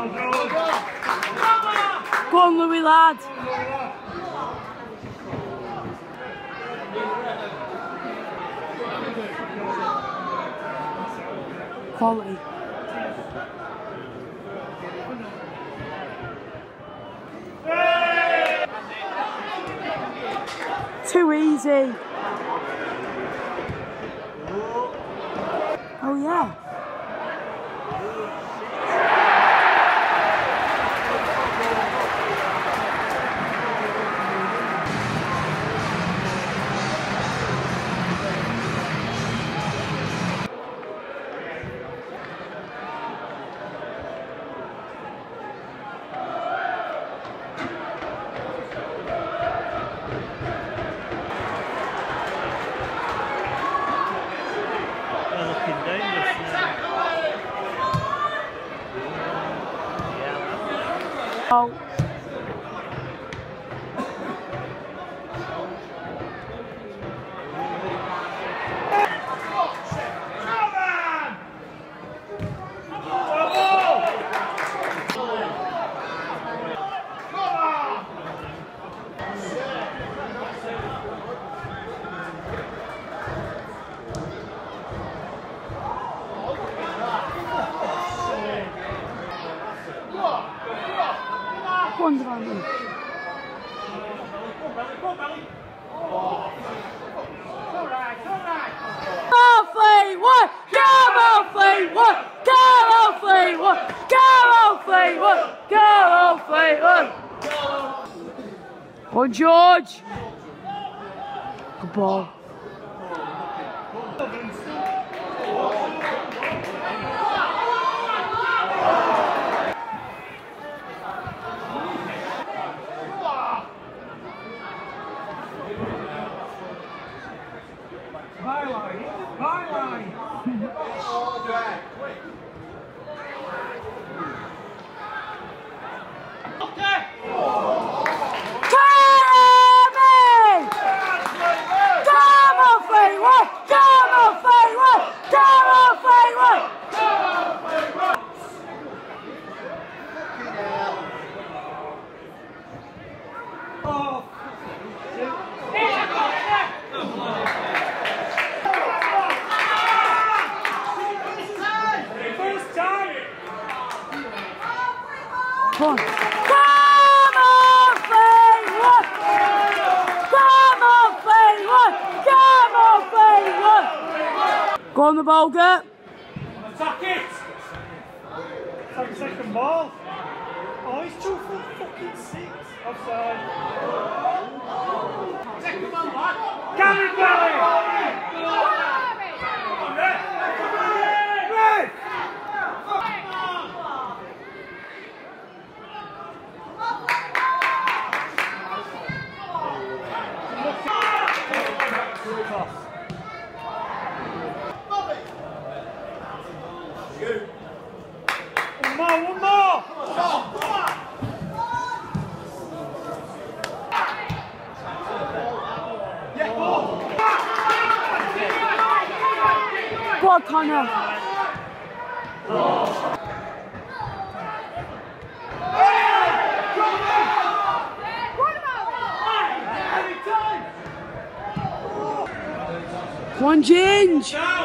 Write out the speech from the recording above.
Go on, Louis, lad. Quality. Too easy. Oh yeah. Oh. Wonderful. Fleetwood! Come on, Fleetwood! Come on, Fleetwood! Come on, Fleetwood! Come on, Fleetwood! Go on, George! Good ball. Byline! Byline! Come on. Come on, Fleetwood! Come on, Fleetwood! Come on, Fleetwood! Go on the ball, Gert. Attack it! Take the second ball. Oh, he's 2 for fucking 6. Offside. Second ball, lad. Gary Belly! One more! Go on, Connor. Go on, Ginge.